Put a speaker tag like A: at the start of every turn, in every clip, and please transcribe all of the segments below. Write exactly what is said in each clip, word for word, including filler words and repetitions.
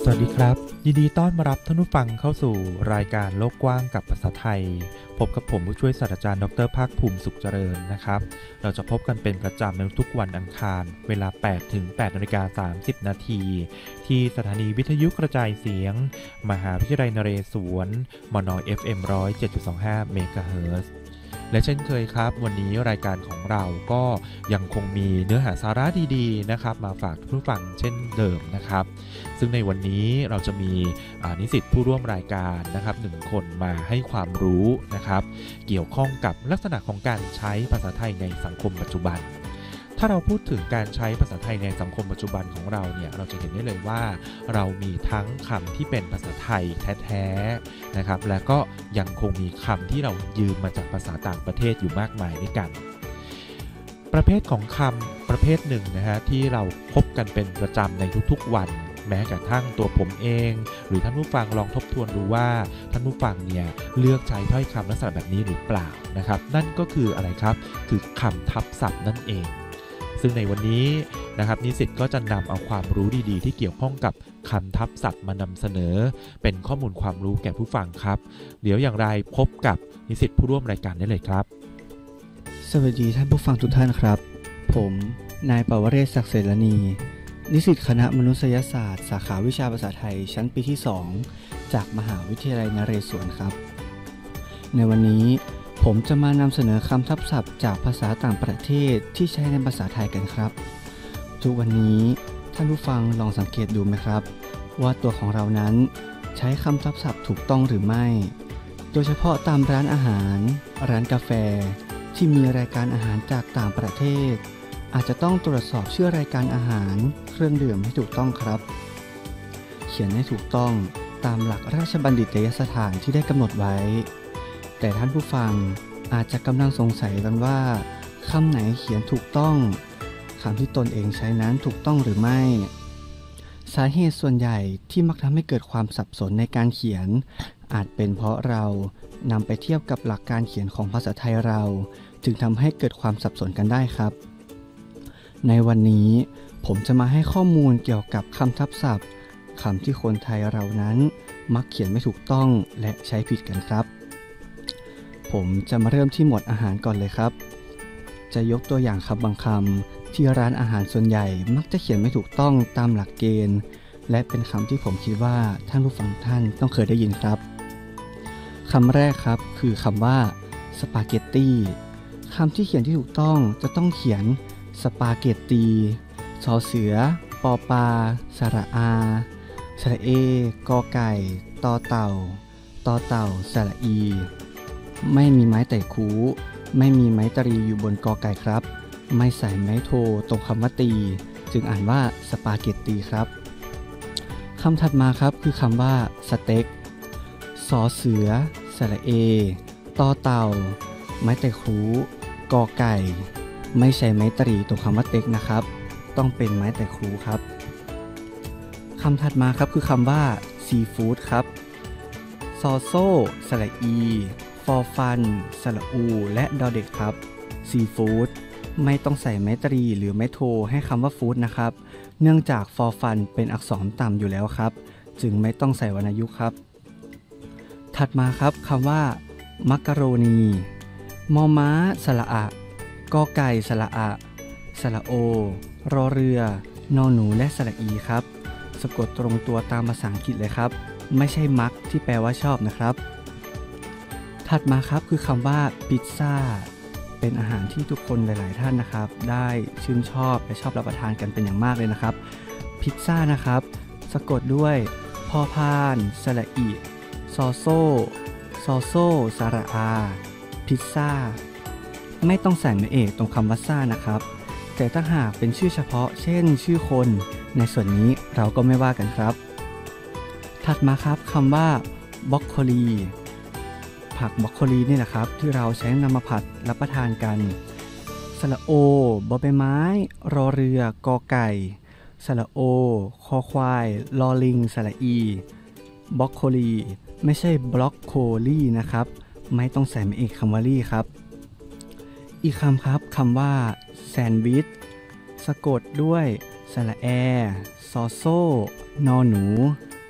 A: สวัสดีครับยินดีต้อนรับท่านผู้ฟังเข้าสู่รายการโลกกว้างกับภาษาไทยพบกับผมผู้ช่วยศาสตราจารย์ดรภาคภูมิสุขเจริญนะครับเราจะพบกันเป็นประจำในทุกวันอังคารเวลา แปดถึงแปดนาฬิกาสามสิบนาทีที่สถานีวิทยุกระจายเสียงมหาวิทยาลัยนเรศวรมน เอฟ เอ็ม หนึ่งร้อยเจ็ดจุดสองห้า เมกะเฮิรตซ์และเช่นเคยครับวันนี้รายการของเราก็ยังคงมีเนื้อหาสาระดีๆนะครับมาฝากผู้ฟังเช่นเดิมนะครับซึ่งในวันนี้เราจะมีนิสิตผู้ร่วมรายการนะครับหนึ่งคนมาให้ความรู้นะครับเกี่ยวข้องกับลักษณะของการใช้ภาษาไทยในสังคมปัจจุบันถ้าเราพูดถึงการใช้ภาษาไทยในสังคมปัจจุบันของเราเนี่ยเราจะเห็นได้เลยว่าเรามีทั้งคำที่เป็นภาษาไทยแท้ๆนะครับและก็ยังคงมีคำที่เรายืมมาจากภาษาต่างประเทศอยู่มากมายด้วยกันประเภทของคำประเภทหนึ่งนะฮะที่เราพบกันเป็นประจำในทุกๆวันแม้กระทั่งตัวผมเองหรือท่านผู้ฟังลองทบทวนดูว่าท่านผู้ฟังเนี่ยเลือกใช้ถ้อยคำลักษณะแบบนี้หรือเปล่านะครับนั่นก็คืออะไรครับคือคำทับศัพท์นั่นเองซึ่งในวันนี้นะครับนิสิตก็จะนำเอาความรู้ดีๆที่เกี่ยวข้องกับคำทับศัพท์มานำเสนอเป็นข้อมูลความรู้แก่ผู้ฟังครับเดี๋ยวอย่างไรพบกับนิสิตผู้ร่วมรายการได้เลยครับ
B: สวัสดีท่านผู้ฟังทุกท่านครับผมนายปวเรศ ศักดิ์เสรณีนิสิตคณะมนุษยศาสตร์สาขาวิชาภาษาไทยชั้นปีที่สองจากมหาวิทยาลัยนเรศวรครับในวันนี้ผมจะมานำเสนอคำทับศัพท์จากภาษาต่างประเทศที่ใช้ในภาษาไทยกันครับทุกวันนี้ท่านผู้ฟังลองสังเกตดูไหมครับว่าตัวของเรานั้นใช้คำทับศัพท์ถูกต้องหรือไม่โดยเฉพาะตามร้านอาหารร้านกาแฟที่มีรายการอาหารจากต่างประเทศอาจจะต้องตรวจสอบชื่อรายการอาหารเครื่องดื่มให้ถูกต้องครับเขียนให้ถูกต้องตามหลักราชบัณฑิตยสถานที่ได้กำหนดไว้แต่ท่านผู้ฟังอาจจะกำลังสงสัยกันว่าคำไหนเขียนถูกต้องคำที่ตนเองใช้นั้นถูกต้องหรือไม่สาเหตุส่วนใหญ่ที่มักทำให้เกิดความสับสนในการเขียนอาจเป็นเพราะเรานำไปเทียบกับหลักการเขียนของภาษาไทยเราจึงทำให้เกิดความสับสนกันได้ครับในวันนี้ผมจะมาให้ข้อมูลเกี่ยวกับคำทับศัพท์คำที่คนไทยเรานั้นมักเขียนไม่ถูกต้องและใช้ผิดกันครับผมจะมาเริ่มที่หมวดอาหารก่อนเลยครับจะยกตัวอย่างคำบางคำที่ร้านอาหารส่วนใหญ่มักจะเขียนไม่ถูกต้องตามหลักเกณฑ์และเป็นคำที่ผมคิดว่าท่านผู้ฟังท่านต้องเคยได้ยินครับคำแรกครับคือคำว่าสปาเกตตี้คำที่เขียนที่ถูกต้องจะต้องเขียนสปาเกตตีสอเสือปอปาสระอาสระเอกอไก่ตอเต่าตอเต่าสระอีไม่มีไม้ไต่คูไม่มีไม้ตรีอยู่บนกอไก่ครับไม่ใส่ไม้โทตรงคำว่าตีจึงอ่านว่าสปาเกตตีครับคำถัดมาครับคือคำว่าสเต็กสอเสือสระเอตอเต่าไม้ไต่คูกอไก่ไม่ใช่ไม้ตรีตรงคำว่าเต็กนะครับต้องเป็นไม้ไต่คูครับคำถัดมาครับคือคำว่าซีฟู้ดครับซอโซ่สระอีฟอฟันสระอูและดอเด็กครับซีฟู้ดไม่ต้องใส่ไม้ตรีหรือไม้โทให้คำว่าฟู้ดนะครับเนื่องจากฟอฟันเป็นอักษรต่ำอยู่แล้วครับจึงไม่ต้องใส่วรรณยุกต์ครับถัดมาครับคำว่ามักกะโรนีมอม้าสระอะกอไก่สระอะสระโอรอเรือนอหนูและสระอีครับสะกดตรงตัวตามภาษาอังกฤษเลยครับไม่ใช่มักที่แปลว่าชอบนะครับถัดมาครับคือคำว่าพิซซ่าเป็นอาหารที่ทุกคนหลายๆท่านนะครับได้ชื่นชอบและชอบรับประทานกันเป็นอย่างมากเลยนะครับพิซซ่านะครับสะกดด้วยพอพานสระอีซอโซ่ซอโซ่สระอาพิซซ่าไม่ต้องใส่ไม้เอกตรงคำว่าซ่านะครับแต่ถ้าหากเป็นชื่อเฉพาะเช่นชื่อคนในส่วนนี้เราก็ไม่ว่ากันครับถัดมาครับคำว่าบรอกโคลีผักบรอกโคลีนี่แหละครับที่เราใช้นำมาผัดรับประทานกันสระโอบอใบไม้รอเรือกอไก่สระโอคอควายลอลิงสระอีบรอกโคลีไม่ใช่บล็อกโคลี่นะครับไม่ต้องใส่ไม้เอกคำว่าลี่ครับอีกคำครับคำว่าแซนด์วิชสะกดด้วยสระแอซอโซ่นอหนู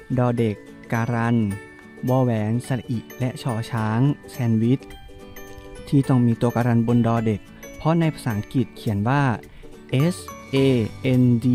B: ดอเด็กการันวอแหวนสระอิและชอช้างแซนด์วิชที่ต้องมีตัวการันบนดอเด็กเพราะในภาษาอังกฤษเขียนว่า S A N D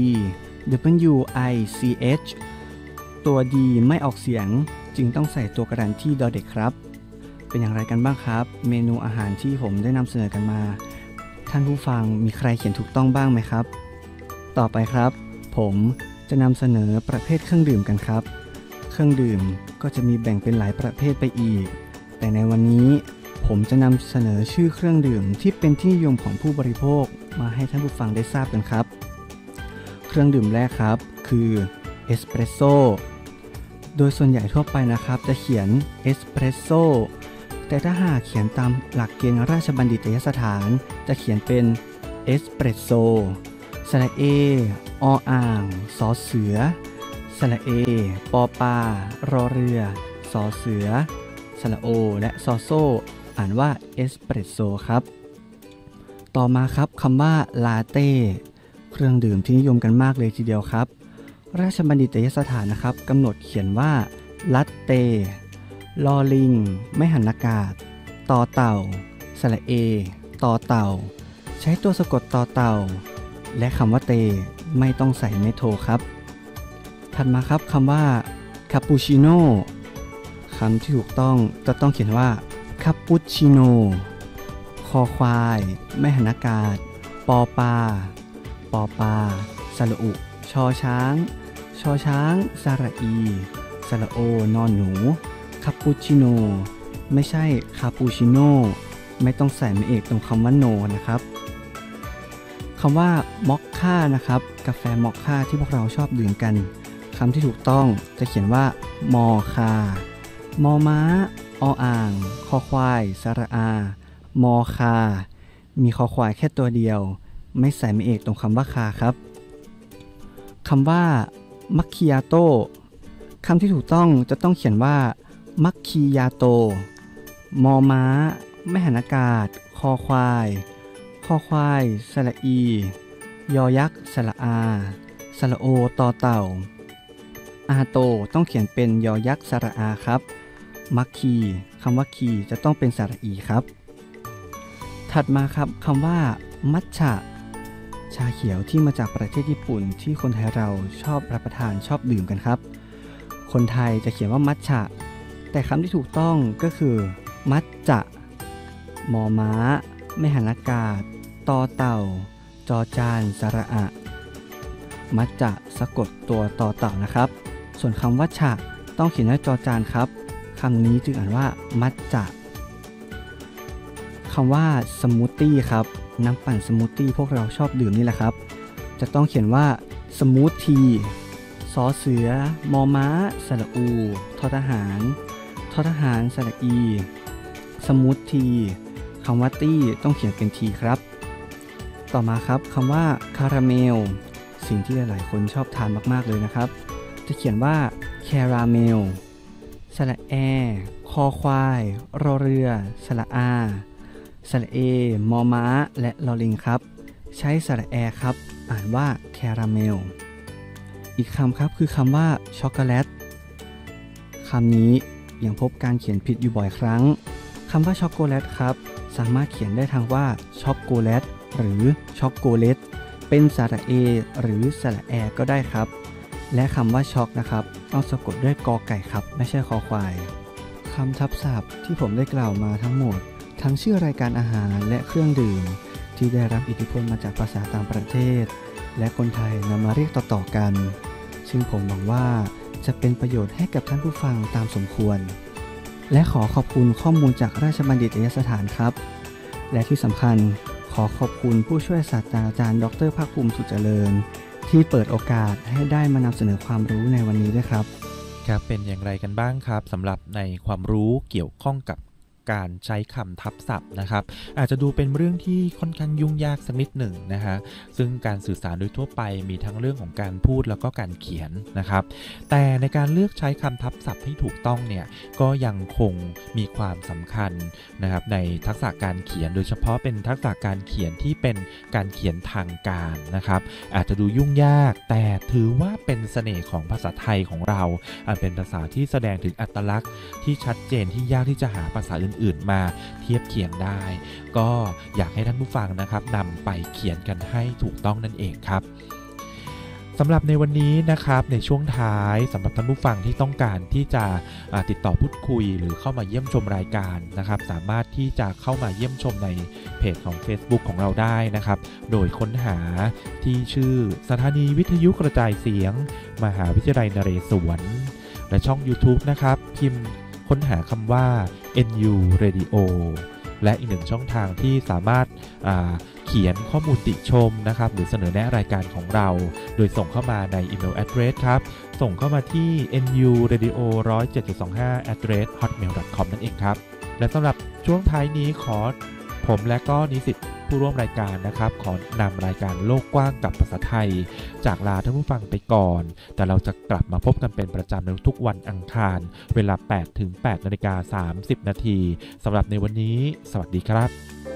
B: W I C H ตัว D ไม่ออกเสียงจึงต้องใส่ตัวการันที่ดอเด็กครับเป็นอย่างไรกันบ้างครับเมนูอาหารที่ผมได้นำเสนอกันมาท่านผู้ฟังมีใครเขียนถูกต้องบ้างไหมครับต่อไปครับผมจะนำเสนอประเภทเครื่องดื่มกันครับเครื่องดื่มก็จะมีแบ่งเป็นหลายประเภทไปอีกแต่ในวันนี้ผมจะนำเสนอชื่อเครื่องดื่มที่เป็นที่นิยมของผู้บริโภคมาให้ท่านผู้ฟังได้ทราบกันครับเครื่องดื่มแรกครับคือเอสเปรสโซ่โดยส่วนใหญ่ทั่วไปนะครับจะเขียนเอสเปรสโซ่แต่ถ้าหากเขียนตามหลักเกณฑ์ราชบัณฑิตยสถานจะเขียนเป็นเอสเปรสโซ่สระเอออ่างสอเสือสระเอปอปารอเรือสอเสือสระโอและซอโซอ่านว่าเอสเปรสโซ่ครับต่อมาครับคำว่าลาเต้เครื่องดื่มที่นิยมกันมากเลยทีเดียวครับราชบัณฑิตยสถานนะครับกำหนดเขียนว่าลัตเต้ลอลิงไม่หันอากาศต่อเต่าสระเอต่อเต่าใช้ตัวสะกดต่อเต่าและคำว่าเตไม่ต้องใส่เมโทครับถัดมาครับคำว่าคาปูชิโน่คำที่ถูกต้องจะต้องเขียนว่าคาปูชิโน่คอควายไม่หันอากาศปอปาปอปาสระอุชอช้างชอช้างสระอีสระโอนอนหนูคาปูชิโน่ไม่ใช่คาปูชิโน่ไม่ต้องใส่เมเอกตรงคำว่าโนนะครับคำว่ามอคค่านะครับกาแฟมอคค่าที่พวกเราชอบดื่มกันคำที่ถูกต้องจะเขียนว่ามอคามอม้าออ่างคอควายสระอามอคามีคอควายแค่ตัวเดียวไม่ใส่เมเอกตรงคำว่าคาครับคำว่ามัคคิยาโต้คำที่ถูกต้องจะต้องเขียนว่ามัคคิยาโตมอม้าไม่หันอากาศคอควายคอควายสระอียอยักษ์สระอาสระโอต่อเต่าอาโตต้องเขียนเป็นยอยักษ์สระอาครับมัคคีคำว่าคีจะต้องเป็นสระอีครับถัดมาครับคำว่ามัทฉะชาเขียวที่มาจากประเทศญี่ปุ่นที่คนไทยเราชอบรับประทานชอบดื่มกันครับคนไทยจะเขียนว่ามัทฉะแต่คำที่ถูกต้องก็คือมัทจะมอม้าไม่หันอากาศตอเต่าจอจานสระอะมัทจะสะกดตัวต่อเต่านะครับส่วนคำว่าฉะต้องเขียนด้วยจอจานครับคำนี้จึงอ่านว่ามัทจะคำว่าสมูทตี้ครับน้ำปั่นสมูทตี้พวกเราชอบดื่มนี่แหละครับจะต้องเขียนว่าสมูททีสอเสือมอม้าสระอูทอทหารทอทหารสระอีสมูททีคำว่าตี้ต้องเขียนเป็นทีครับต่อมาครับคำว่าคาราเมลสิ่งที่หลายๆคนชอบทานมากๆเลยนะครับจะเขียนว่าแคราเมลสระแอคอควายรอเรือสระอาสระเอมอม้าและลอลิงครับใช้สระแอครับอ่านว่าแคราเมลอีกคำครับคือคำว่าช็อกโกแลตคำนี้ยังพบการเขียนผิดอยู่บ่อยครั้งคำว่าช็อกโกแลตครับสามารถเขียนได้ทั้งว่าช็อกโกแลตหรือช็อกโกเลตเป็นสระเอหรือสระแอก็ได้ครับและคำว่าช็อกนะครับต้องสะกดด้วยกอไก่ครับไม่ใช่คอควายคำทับศัพท์ที่ผมได้กล่าวมาทั้งหมดทั้งชื่อรายการอาหารและเครื่องดื่มที่ได้รับอิทธิพลมาจากภาษาต่างประเทศและคนไทยนำมาเรียกต่อๆกันซึ่งผมหวังว่าจะเป็นประโยชน์ให้กับท่านผู้ฟังตามสมควรและขอขอบคุณข้อมูลจากราชบัณฑิตยสถานครับและที่สำคัญขอขอบคุณผู้ช่วยศาสตราจารย์ดร.ภาคภูมิสุขเจริญที่เปิดโอกาสให้ได้มานำเสนอความรู้ในวันนี้ด้วยครับ
A: ครับเป็นอย่างไรกันบ้างครับสำหรับในความรู้เกี่ยวข้องกับการใช้คำทับศัพท์นะครับอาจจะดูเป็นเรื่องที่ค่อนข้างยุ่งยากสักนิดหนึ่งนะฮะซึ่งการสื่อสารโดยทั่วไปมีทั้งเรื่องของการพูดแล้วก็การเขียนนะครับแต่ในการเลือกใช้คำทับศัพท์ที่ถูกต้องเนี่ยก็ยังคงมีความสำคัญนะครับในทักษะการเขียนโดยเฉพาะเป็นทักษะการเขียนที่เป็นการเขียนทางการนะครับอาจจะดูยุ่งยากแต่ถือว่าเป็นเสน่ห์ของภาษาไทยของเราอันเป็นภาษาที่แสดงถึงอัตลักษณ์ที่ชัดเจนที่ยากที่จะหาภาษาอื่นๆมาเทียบเคียงได้ก็อยากให้ท่านผู้ฟังนะครับนำไปเขียนกันให้ถูกต้องนั่นเองครับสำหรับในวันนี้นะครับในช่วงท้ายสำหรับท่านผู้ฟังที่ต้องการที่จะติดต่อพูดคุยหรือเข้ามาเยี่ยมชมรายการนะครับสามารถที่จะเข้ามาเยี่ยมชมในเพจของ Facebook ของเราได้นะครับโดยค้นหาที่ชื่อสถานีวิทยุกระจายเสียงมหาวิทยาลัยนเรศวรและช่อง YouTube นะครับพิมพ์ค้นหาคำว่า เอ็น ยู Radio และอีกหนึ่งช่องทางที่สามารถเขียนข้อมูลติชมนะครับหรือเสนอแนะรายการของเราโดยส่งเข้ามาในอีเมล address ครับส่งเข้ามาที่ เอ็น ยู เรดิโอ หนึ่ง ศูนย์ เจ็ด สอง ห้า แอท เดรส ฮอตเมล ดอท คอม นั่นเองครับและสำหรับช่วงท้ายนี้ขอผมและก็นิสิตผู้ร่วมรายการนะครับขอนำรายการโลกกว้างกับภาษาไทยจากลาท่านผู้ฟังไปก่อนแต่เราจะกลับมาพบกันเป็นประจำในทุกวันอังคารเวลา แปดถึงแปดนาฬิกาสามสิบนาทีสำหรับในวันนี้สวัสดีครับ